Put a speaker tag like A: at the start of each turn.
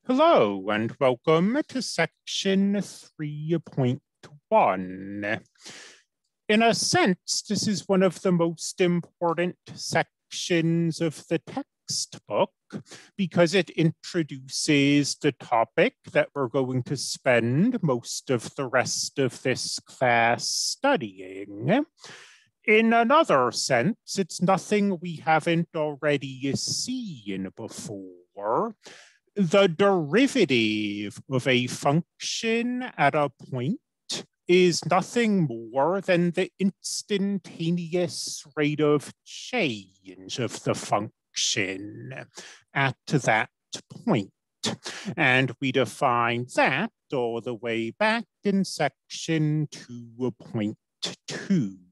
A: Hello and welcome to section 3.1. In a sense, this is one of the most important sections of the textbook because it introduces the topic that we're going to spend most of the rest of this class studying. In another sense, it's nothing we haven't already seen before. The derivative of a function at a point is nothing more than the instantaneous rate of change of the function at that point. And we define that all the way back in section 2.2.